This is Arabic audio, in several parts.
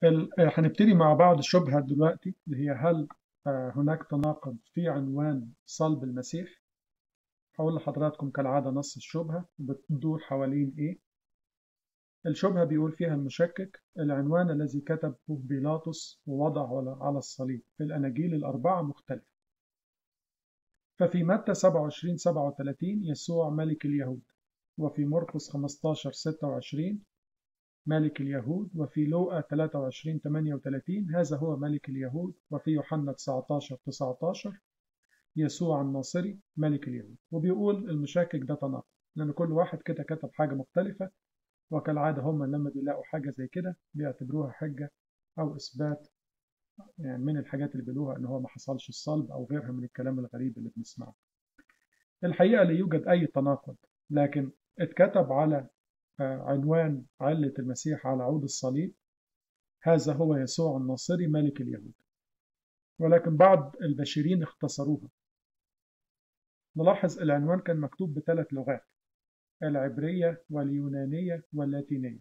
هنبتدي مع بعض الشبهة دلوقتي اللي هي هل هناك تناقض في عنوان صلب المسيح. هقول لحضراتكم كالعادة نص الشبهة بتدور حوالين إيه. الشبهة بيقول فيها المشكك: العنوان الذي كتبه بيلاطس ووضعه على الصليب في الأناجيل الأربعة مختلف. ففي متى 27:37 يسوع ملك اليهود، وفي مرقس 15:26 ملك اليهود، وفي لوقا 23:38 هذا هو ملك اليهود، وفي يوحنا 19:19 يسوع الناصري ملك اليهود. وبيقول المشاكك ده تناقض لأن كل واحد كده كتب حاجة مختلفة، وكالعادة هم لما بيلاقوا حاجة زي كده بيعتبروها حجة أو إثبات، يعني من الحاجات اللي بيقولوها إن هو ما حصلش الصلب أو غيرها من الكلام الغريب اللي بنسمعه. الحقيقة لا يوجد أي تناقض، لكن اتكتب على عنوان علة المسيح على عود الصليب هذا هو يسوع الناصري ملك اليهود، ولكن بعض البشرين اختصروها. نلاحظ العنوان كان مكتوب بثلاث لغات: العبرية واليونانية واللاتينية،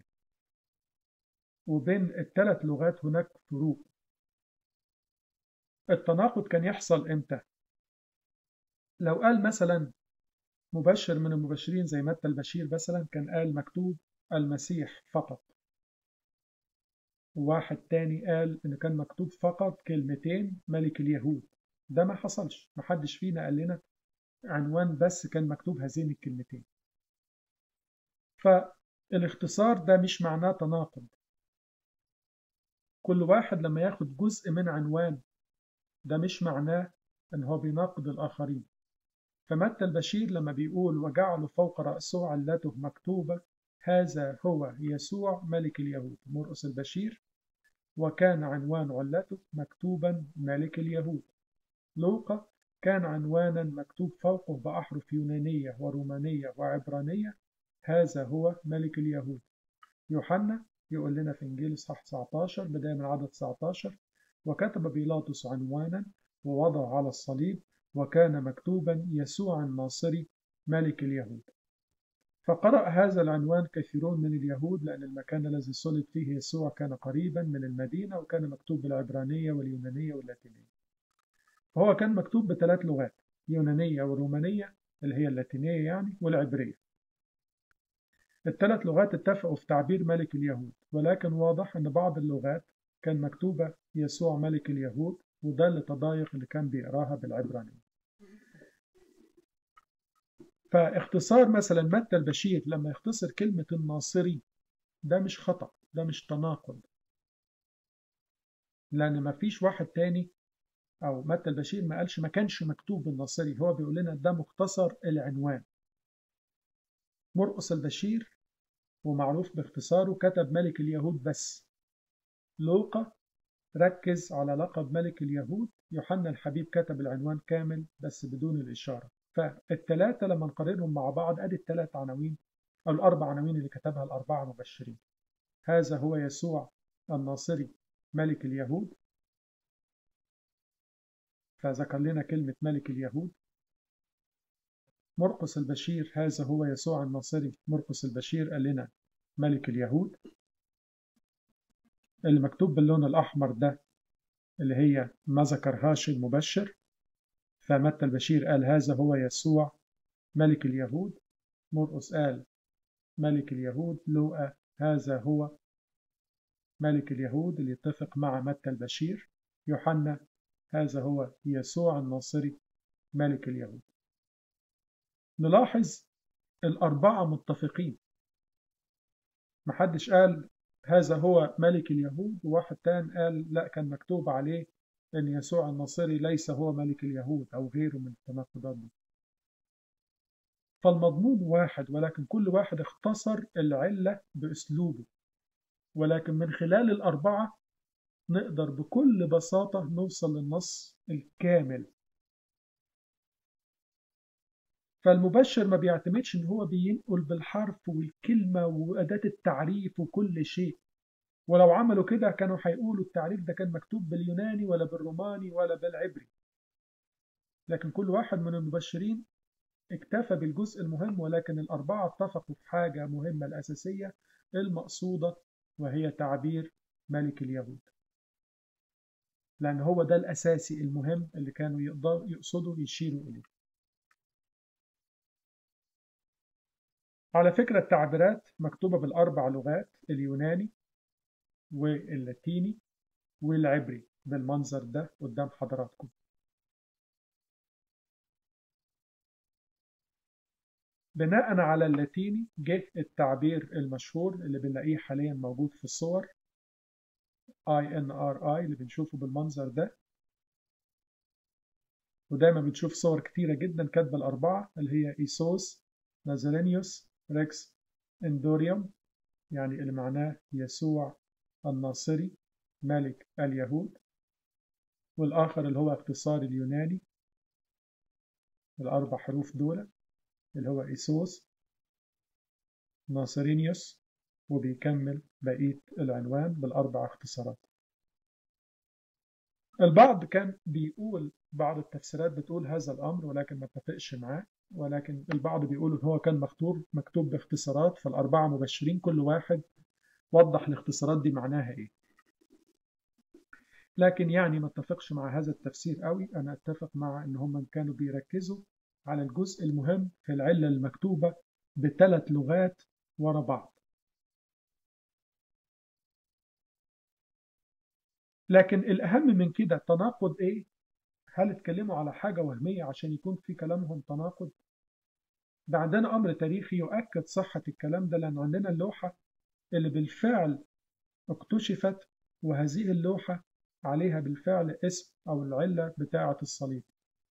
وبين الثلاث لغات هناك فروق. التناقض كان يحصل امتى؟ لو قال مثلا مبشر من المبشرين زي متى البشير مثلا كان قال مكتوب المسيح فقط، وواحد تاني قال إن كان مكتوب فقط كلمتين ملك اليهود. ده ما حصلش، محدش فينا قال لنا عنوان بس كان مكتوب هذين الكلمتين. فالاختصار ده مش معناه تناقض. كل واحد لما ياخد جزء من عنوان ده مش معناه ان هو بيناقض الآخرين. فمتى البشير لما بيقول وجعلوا فوق رأسه علته مكتوبة هذا هو يسوع ملك اليهود، مرقس البشير وكان عنوان علته مكتوبا ملك اليهود. لوقا كان عنوانا مكتوب فوقه بأحرف يونانية ورومانية وعبرانية هذا هو ملك اليهود. يوحنا يقول لنا في إنجيل إصحاح 19 بداية من عدد 19: وكتب بيلاطس عنوانا ووضع على الصليب وكان مكتوبا يسوع الناصري ملك اليهود. فقرأ هذا العنوان كثيرون من اليهود لأن المكان الذي صلب فيه يسوع كان قريبا من المدينة، وكان مكتوب بالعبرانية واليونانية واللاتينية. فهو كان مكتوب بثلاث لغات: يونانية ورومانية اللي هي اللاتينية يعني، والعبرية. الثلاث لغات اتفقوا في تعبير ملك اليهود، ولكن واضح أن بعض اللغات كان مكتوبة يسوع ملك اليهود، وده اللي تضايق اللي كان بيقراها بالعبرانية. فاختصار مثلا متى البشير لما يختصر كلمة الناصري ده مش خطأ، ده مش تناقض، لأن ما فيش واحد تاني أو متى البشير ما قالش ما كانش مكتوب الناصري، هو بيقول لنا ده مختصر العنوان. مرقس البشير ومعروف باختصاره كتب ملك اليهود بس. لوقا ركز على لقب ملك اليهود. يوحنا الحبيب كتب العنوان كامل بس بدون الإشارة. فالثلاثة لما نقارنهم مع بعض أدي الثلاث عناوين أو الأربع عناوين اللي كتبها الأربعة مبشرين: هذا هو يسوع الناصري ملك اليهود، فذكر لنا كلمة ملك اليهود. مرقس البشير هذا هو يسوع الناصري، مرقس البشير قال لنا ملك اليهود. اللي مكتوب باللون الأحمر ده اللي هي ما ذكرهاش المبشر، فمتى البشير قال هذا هو يسوع ملك اليهود، مرقس قال ملك اليهود، لوقا هذا هو ملك اليهود اللي يتفق مع متى البشير، يوحنا هذا هو يسوع الناصري ملك اليهود. نلاحظ الأربعة متفقين، محدش قال هذا هو ملك اليهود وواحد تاني قال لا كان مكتوب عليه أن يسوع الناصري ليس هو ملك اليهود أو غيره من التناقضات دي. فالمضمون واحد، ولكن كل واحد اختصر العلة بأسلوبه، ولكن من خلال الأربعة نقدر بكل بساطة نوصل للنص الكامل. فالمبشر ما بيعتمدش ان هو بينقل بالحرف والكلمة وأداة التعريف وكل شيء، ولو عملوا كده كانوا هيقولوا التعريف ده كان مكتوب باليوناني ولا بالروماني ولا بالعبري. لكن كل واحد من المبشرين اكتفى بالجزء المهم، ولكن الأربعة اتفقوا في حاجة مهمة الأساسية المقصودة، وهي تعبير ملك اليهود، لأن هو ده الأساسي المهم اللي كانوا يقصدوا يشيروا إليه. على فكرة التعبيرات مكتوبة بالأربع لغات، اليوناني واللاتيني والعبري بالمنظر ده قدام حضراتكم. بناء على اللاتيني جه التعبير المشهور اللي بنلاقيه حاليا موجود في الصور INRI اللي بنشوفه بالمنظر ده، ودايما بنشوف صور كتيرة جدا كاتبة الأربعة اللي هي إيسوس نازرينيوس ريكس إندوريوم، يعني اللي معناه يسوع الناصري ملك اليهود. والآخر اللي هو اختصار اليوناني الأربع حروف دول اللي هو إيسوس ناصرينيوس، وبيكمل بقية العنوان بالأربع اختصارات. البعض كان بيقول، بعض التفسيرات بتقول هذا الأمر ولكن ما اتفقش معاه، ولكن البعض بيقول إن هو كان مكتوب باختصارات، فالأربعة مبشرين كل واحد وضح الاختصارات دي معناها إيه. لكن يعني ما اتفقش مع هذا التفسير قوي، أنا اتفق مع إن هم كانوا بيركزوا على الجزء المهم في العلة المكتوبة بثلاث لغات ورا بعض. لكن الأهم من كده تناقض إيه؟ هل اتكلموا على حاجة وهمية عشان يكون في كلامهم تناقض؟ ده عندنا أمر تاريخي يؤكد صحة الكلام ده، لأن عندنا اللوحة اللي بالفعل اكتشفت، وهذه اللوحة عليها بالفعل اسم أو العلة بتاعة الصليب.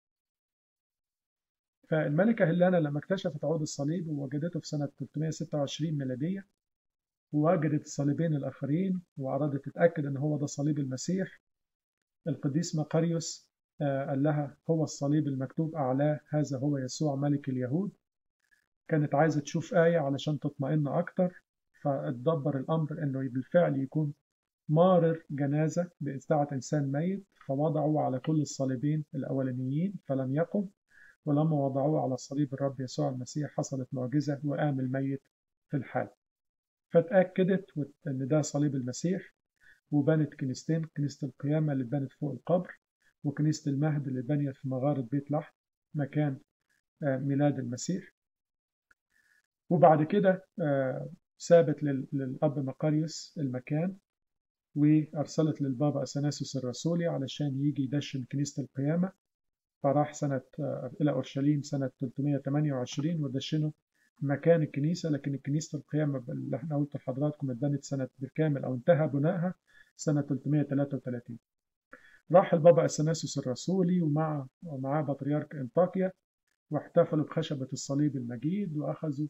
فالملكة هيلانا لما اكتشفت عود الصليب ووجدته في سنة 326 ميلادية، ووجدت الصليبين الآخرين وأرادت تتأكد أن هو ده صليب المسيح، القديس مقاريوس قال لها هو الصليب المكتوب أعلاه هذا هو يسوع ملك اليهود. كانت عايزة تشوف آية علشان تطمئن أكتر، فاتدبر الأمر أنه بالفعل يكون مارر جنازة بإذاعة إنسان ميت، فوضعوا على كل الصليبين الأولانيين فلم يقم، ولما وضعوه على صليب الرب يسوع المسيح حصلت معجزة وقام الميت في الحال. فاتأكدت أن ده صليب المسيح، وبنت كنيستين، كنيسة القيامة اللي اتبنت فوق القبر، وكنيسة المهد اللي بنيت في مغارة بيت لحم مكان ميلاد المسيح. وبعد كده سابت للأب مقاريوس المكان، وأرسلت للبابا أثناسيوس الرسولي علشان يجي يدشن كنيسة القيامة، فراح سنة إلى أورشليم سنة 328 ودشنه مكان الكنيسة. لكن كنيسة القيامة اللي احنا قلت لحضراتكم اتبنت سنة بالكامل أو انتهى بنائها سنة 333. راح البابا أثناسيوس الرسولي ومعاه بطريرك أنطاكيا، واحتفلوا بخشبة الصليب المجيد، وأخذوا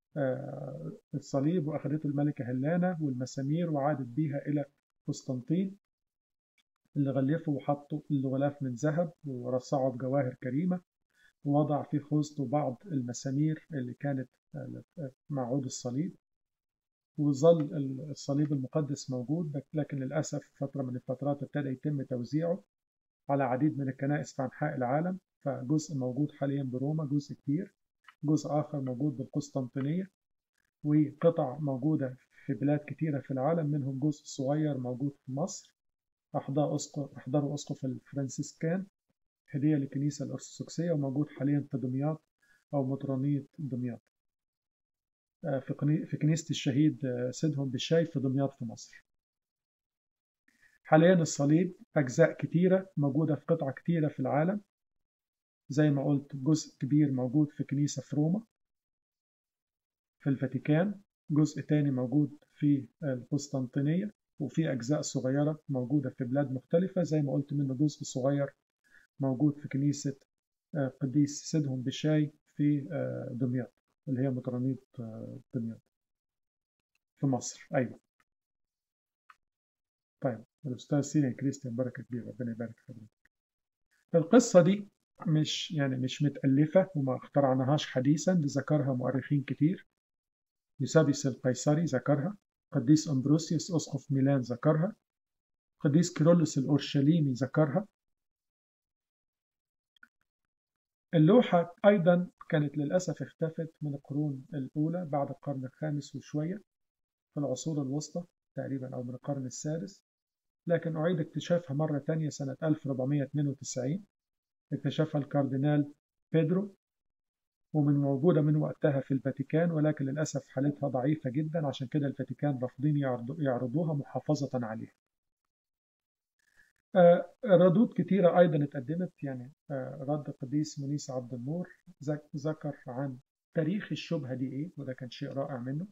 الصليب وأخذته الملكة هيلانا والمسامير وعادت بيها إلى قسطنطين، اللي غلفوا وحطوا الغلاف من ذهب ورصعوا بجواهر كريمة، ووضع في خوذته بعض المسامير اللي كانت مع عود الصليب. وظل الصليب المقدس موجود، لكن للأسف فترة من الفترات ابتدى يتم توزيعه على عديد من الكنائس في أنحاء العالم، فجزء موجود حاليا بروما، جزء كبير، جزء آخر موجود بالقسطنطينية، وقطع موجودة في بلاد كتيرة في العالم، منهم جزء صغير موجود في مصر أحضره أسقف الفرنسيسكان هدية للكنيسة الأرثوذكسية، وموجود حاليا في دمياط أو مطرانية دمياط في كنيسة الشهيد سيدهم بالشاي في دمياط في مصر. حاليا الصليب أجزاء كتيرة موجودة في قطع كتيرة في العالم، زي ما قلت جزء كبير موجود في كنيسة في روما في الفاتيكان، جزء تاني موجود في القسطنطينية، وفي أجزاء صغيرة موجودة في بلاد مختلفة، زي ما قلت منه جزء صغير موجود في كنيسة قديس سيدهم بشاي في دمياط اللي هي مطرانية دمياط في مصر. أيوة. طيب الأستاذ سيرين كريستيان بركة كبيرة، ربنا يبارك حضرتك. القصة دي مش متألفة وما اخترعناهاش حديثا، دي ذكرها مؤرخين كتير. يوسابيوس القيصري ذكرها، قديس أمبروسيوس أسقف ميلان ذكرها، قديس كيرلس الأورشليمي ذكرها. اللوحة أيضا كانت للأسف اختفت من القرون الأولى بعد القرن الخامس وشوية في العصور الوسطى، تقريبا أو من القرن السادس، لكن أعيد اكتشافها مرة تانية سنة 1492. اكتشفها الكاردينال بيدرو، ومن موجودة من وقتها في الفاتيكان، ولكن للأسف حالتها ضعيفة جدا، عشان كده الفاتيكان رافضين يعرضوها محافظة عليها. ردود كتيرة أيضا اتقدمت، يعني رد القديس منيس عبد النور ذكر عن تاريخ الشبهة دي إيه، وده كان شيء رائع منه.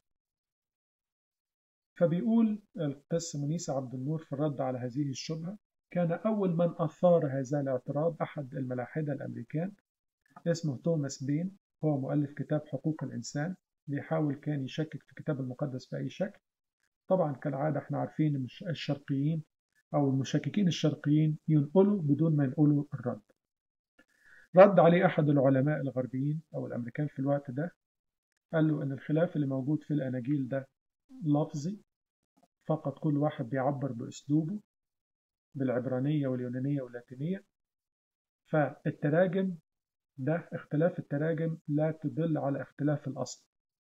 فبيقول القديس منيس عبد النور في الرد على هذه الشبهة: كان أول من أثار هذا الاعتراض أحد الملاحدة الأمريكان اسمه توماس بين، هو مؤلف كتاب حقوق الإنسان، بيحاول كان يشكك في الكتاب المقدس بأي شكل. طبعا كالعادة احنا عارفين ان الشرقيين أو المشككين الشرقيين ينقلوا بدون ما ينقلوا الرد. رد عليه أحد العلماء الغربيين أو الأمريكان في الوقت ده، قال له إن الخلاف اللي موجود في الأناجيل ده لفظي فقط، كل واحد بيعبر بأسلوبه بالعبرانية واليونانية واللاتينية، فالتراجم ده اختلاف التراجم لا تدل على اختلاف الأصل.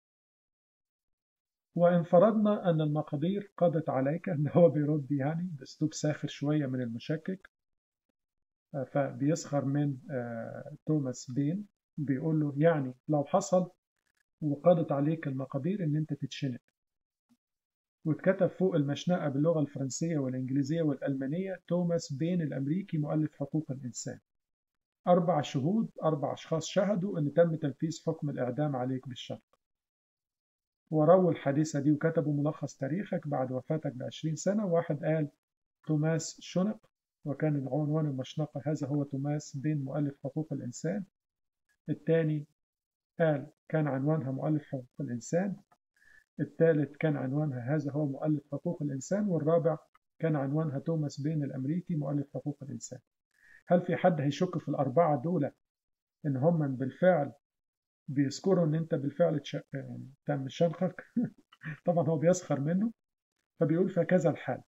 وإن فرضنا أن المقادير قضت عليك، أن هو بيرد يعني بأسلوب ساخر شوية من المشكك، فبيسخر من توماس بين، بيقول له يعني لو حصل وقضت عليك المقادير ان انت تتشنق. واتكتب فوق المشنقة باللغة الفرنسية والإنجليزية والألمانية: توماس بين الأمريكي مؤلف حقوق الإنسان. 4 شهود، 4 أشخاص شهدوا أن تم تنفيذ حكم الإعدام عليك بالشرق، ورووا الحادثة دي وكتبوا ملخص تاريخك بعد وفاتك ب20 سنة. واحد قال توماس شنق، وكان عنوان المشنقة هذا هو توماس بين مؤلف حقوق الإنسان. الثاني قال كان عنوانها مؤلف حقوق الإنسان. الثالث كان عنوانها هذا هو مؤلف حقوق الإنسان. والرابع كان عنوانها توماس بين الأمريكي مؤلف حقوق الإنسان. هل في حد هيشك في ال4 دول إن هم بالفعل بيذكروا إن أنت بالفعل يعني تم شنقك؟ طبعا هو بيسخر منه، فبيقول فكذا الحال.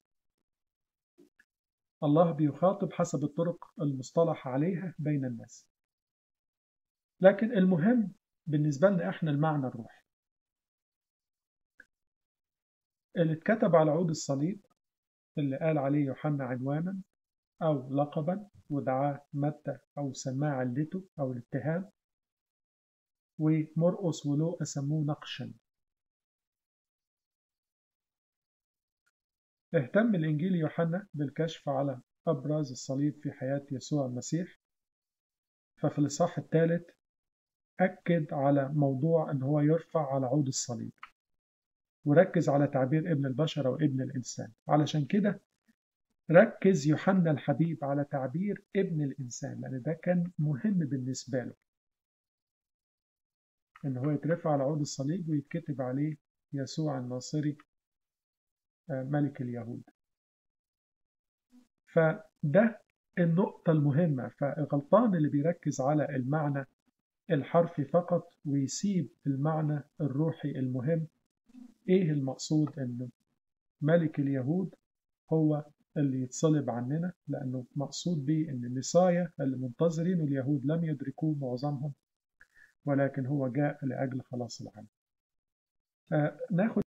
الله بيخاطب حسب الطرق المصطلح عليها بين الناس، لكن المهم بالنسبة لنا إحنا المعنى الروحي اللي اتكتب على عود الصليب، اللي قال عليه يوحنا عنوانا أو لقبا ودعاه متى أو سماه علته أو الاتهام، ومرقس ولوقا سموه نقشا. اهتم الإنجيل يوحنا بالكشف على أبرز الصليب في حياة يسوع المسيح، ففي الإصحاح الثالث أكد على موضوع أن هو يرفع على عود الصليب، وركز على تعبير ابن البشر أو ابن الإنسان. علشان كده ركز يوحنا الحبيب على تعبير ابن الإنسان، لأن ده كان مهم بالنسبة له، إن هو يترفع على عود الصليب ويتكتب عليه يسوع الناصري ملك اليهود. فده النقطة المهمة. فالغلطان اللي بيركز على المعنى الحرفي فقط ويسيب المعنى الروحي المهم. إيه المقصود؟ إنه ملك اليهود هو اللي يتصلب عننا، لأنه مقصود به إن المسايا اللي منتظرين اليهود لم يدركوه معظمهم، ولكن هو جاء لأجل خلاص العالم. ناخد